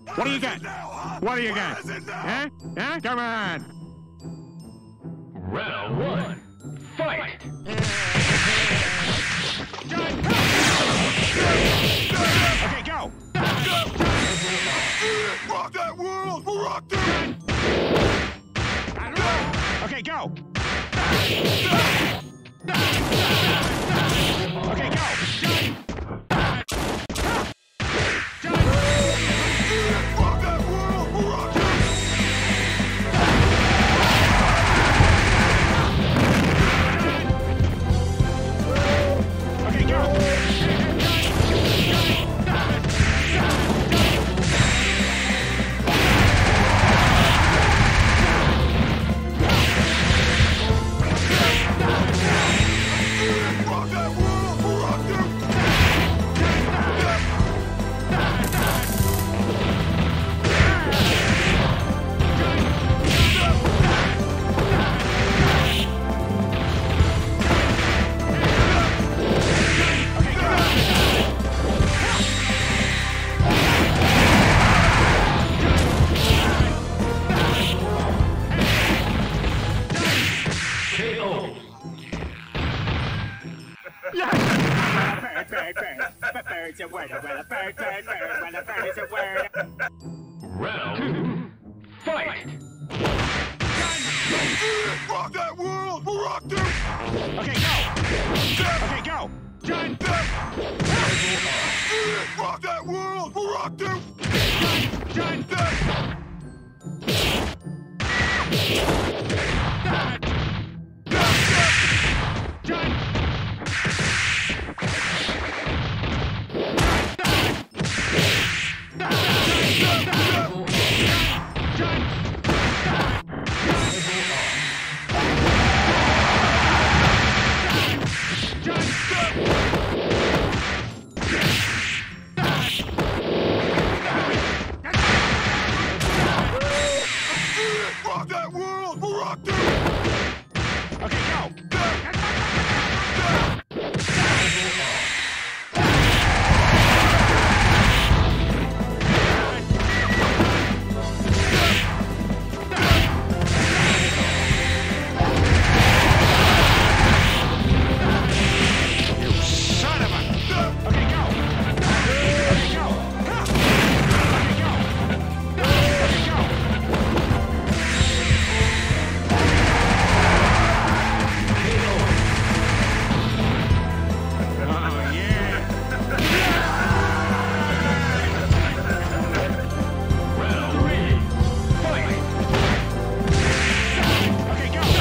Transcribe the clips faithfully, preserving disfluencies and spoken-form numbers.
What do you got? What do you got? Huh? Huh? Come on. Round one. Fight! Okay, go! Rock that world! Rock that! Okay, go! Okay, go! Rock that world! Rock it! Okay, go! Rock that world! Rock it! K O. Bird, bird, bird. But bird's a word. Well, a bird, bird, bird. Well, a bird is a word. Round two. Fight! Rock that world! Rock it! Okay, go! Okay, go! John! Rock that world! Rock it! John! John! Rock that world! Rock it! Okay, go! You son of a... Okay, go! Okay, go! Okay, go! Okay, go! Oh, yeah! Round three. Fight! Okay, go!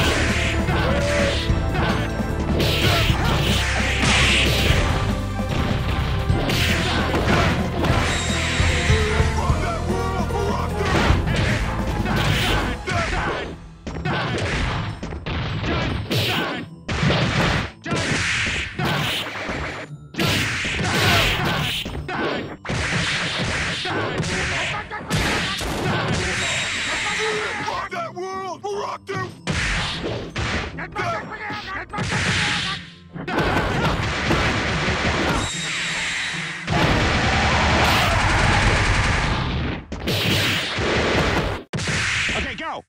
Rock that world! Rock it! Rock that world! Rock it! Okay, go!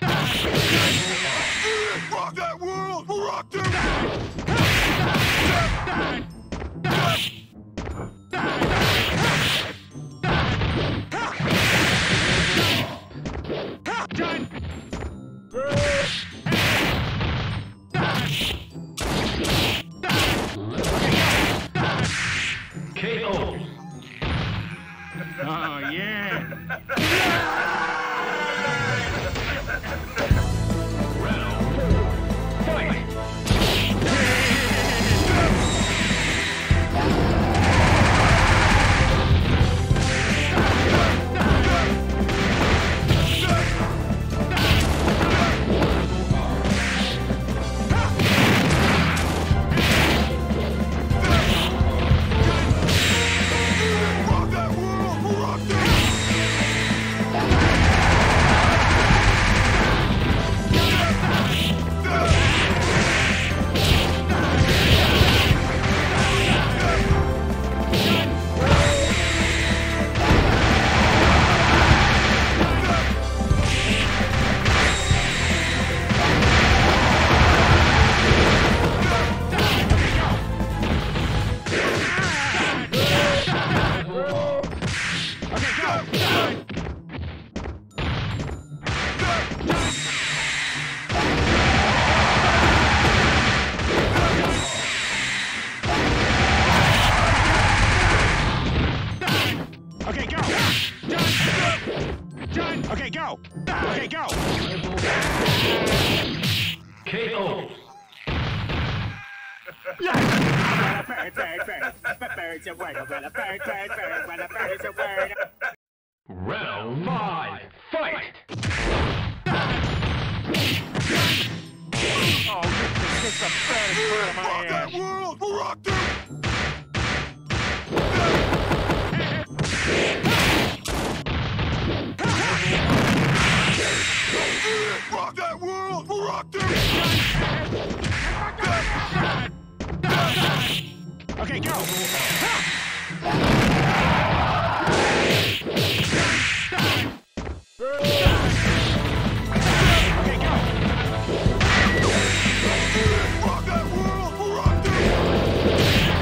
Rock that world! Rock it! John! K O. Oh, yeah! Round four. Fight! Well, a bird, bird, bird. A bird's a word. Well, a bird, bird, bird. Well, a bird is a word. Round five. Fight! Oh, you can kick the fattest bird of my Rock that ass. world! Rock them! Rock that world! Rock them! Okay, go. Okay, go. Rock that world! Rock them!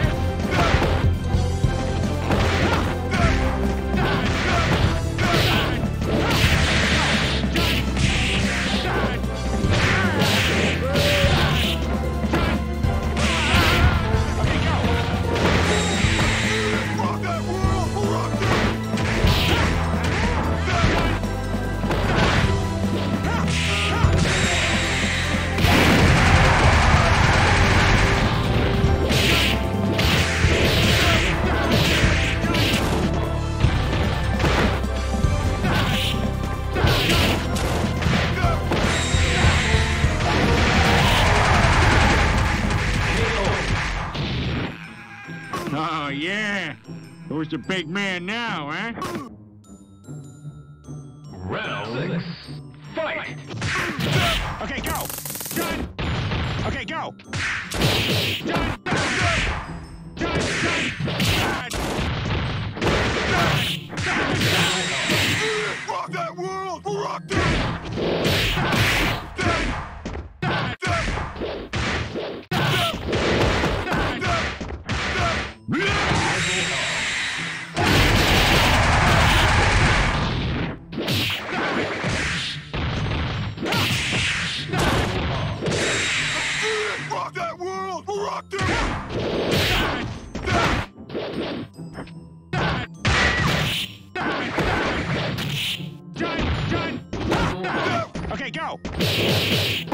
Rock that world! Rock them! Oh, yeah. Who's the big man now, huh? Round six. Fight! Okay, go. Done. Okay, go. Done. Done. Done. Rock that world! Rock them! Rock that world! Rock them! Done. Done. Okay, go.